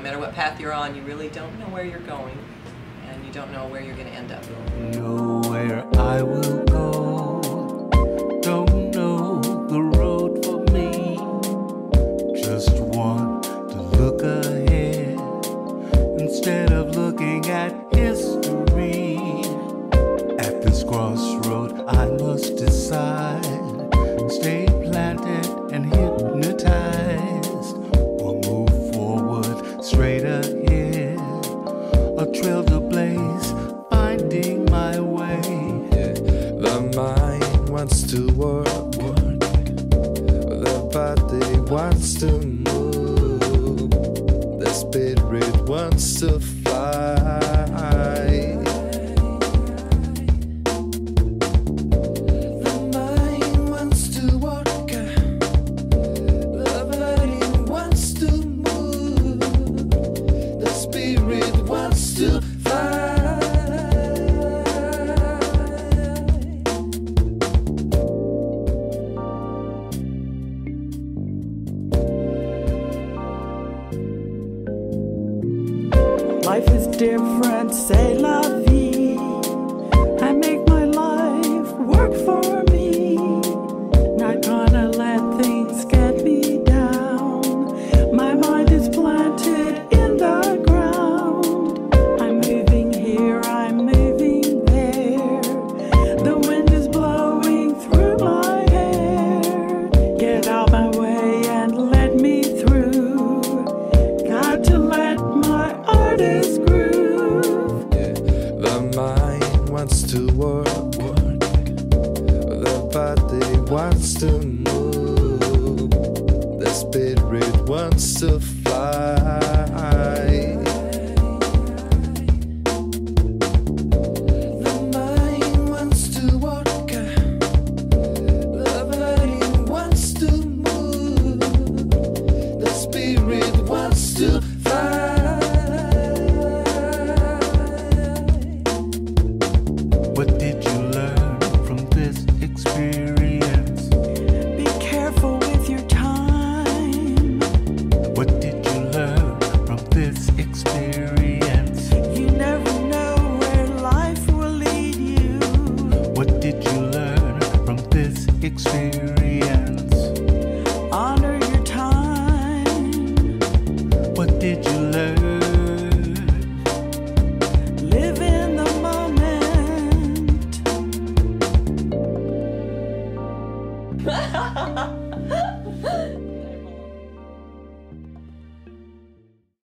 no matter what path you're on, you really don't know where you're going, and you don't know where you're going to end up. Know where I will go, don't know the road for me, just want to look ahead instead of looking at history. At this crossroad I must decide, stay planted and hypnotized, or move forward straight ahead, a trail to blaze, finding my way. The mind wants to work, the body wants to move, the spirit wants to fly. Life is different, c'est la vie. I make my life work for me. Not gonna let things get me down. My mind is planted in the ground. I'm moving here, I'm moving there. The wind is blowing through my hair. Get out my way and let me through. Got to let my artist groove. The mind wants to work, the body wants to move, the spirit wants to fly. The mind wants to work, the body wants to move, the spirit wants to fly. What did you learn from this experience? Be careful with your time. What did you learn from this experience? You never know where life will lead you. What did you learn from this experience? Honor your time. What did you learn? Live in the moment.